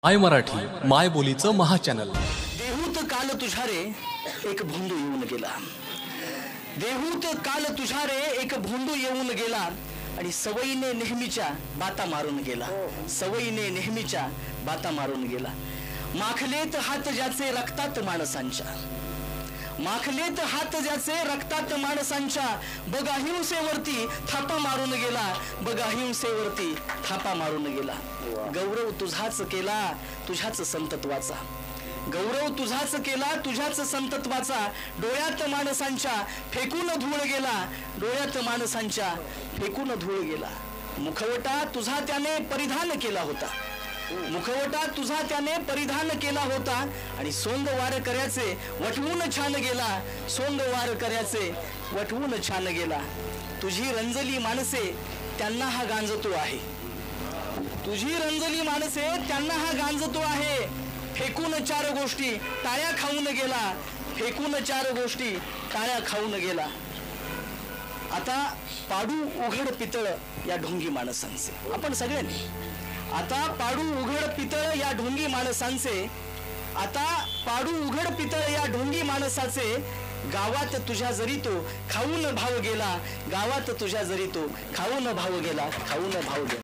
माय मराठी माय बोलीचं महाचॅनल। देहूत काल तुझ्या रे एक भोंदू येऊन गेला, देहूत काल तुझ्या रे एक भोंदू येऊन गेला आणि सवयीने नेहमीच्या बाता मारून गेला, सवयीने नेहमीच्या बाता मारून गेला। माखलेत हात ज्याचे रक्तात माणसांच्या, माखलेत हात ज्याचे रक्तात माणसांच्या, बघ अहिंसेवरती थापा मारून गेला, बघ अहिंसेवरती थापा मारून गेला। गौरव तुझाच केला तुझ्याच संतत्वाचा, गौरव तुझाच केला तुझ्याच संतत्वाचा, डोळ्यात माणसांच्या फेकून धूळ गेला, डोळ्यात माणसांच्या फेकून धूळ गेला। मुखवटा तुझा त्याने परिधान केला होता, मुखवटा तुझा त्याने परिधान केला होता आणि सोंग वार करायचे वटवून छान गेला, सोंग वार करायचे वटवून छान गेला। तुझी रंजली माणसे त्यांना हा गांजतो आहे, तुझी रंजली माणसे त्यांना हा गांजतो आहे। फेकून चार गोष्टी टाळ्या खाऊन गेला, फेकून चार गोष्टी टाळ्या खाऊन गेला। आता पाडू उघड पितळ या ढोंगी माणसांचे, आपण सगळ्यांनी आता पाडू उघड पितळ या ढोंगी माणसांचे, आता पाडू उघड पितळ या ढोंगी माणसाचे। गावात तुझ्या जरी तो खाऊन भाव गेला, गावात तुझ्या जरी तो खाऊन भाव गेला, खाऊन भाव गेला।